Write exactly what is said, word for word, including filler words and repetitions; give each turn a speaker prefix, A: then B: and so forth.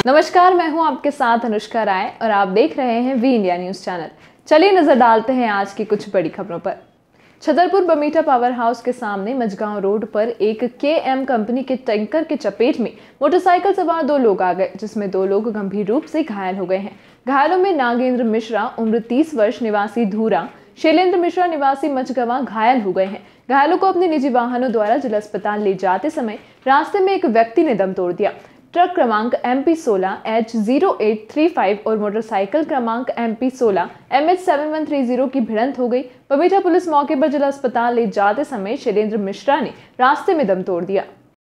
A: नमस्कार, मैं हूं आपके साथ अनुष्का राय और आप देख रहे हैं वी इंडिया न्यूज चैनल। चलिए नजर डालते हैं आज की कुछ बड़ी खबरों पर। छतरपुर बमीठा पावर हाउस के सामने मझगांव रोड पर एक के एम कंपनी के टैंकर के चपेट में मोटरसाइकिल सवार दो लोग आ गए, जिसमें दो लोग गंभीर रूप से घायल हो गए हैं। घायलों में नागेंद्र मिश्रा उम्र तीस वर्ष निवासी धूरा, शैलेंद्र मिश्रा निवासी मझगवा घायल हो गए हैं। घायलों को अपने निजी वाहनों द्वारा जिला अस्पताल ले जाते समय रास्ते में एक व्यक्ति ने दम तोड़ दिया। ट्रक क्रमांक एम पी सोलह H zero eight three five और मोटरसाइकिल क्रमांक एम पी सोलह M H seven one three zero की भिड़ंत हो गई। बमीठा पुलिस मौके पर जिला अस्पताल ले जाते समय शैलेंद्र मिश्रा ने रास्ते में दम तोड़ दिया।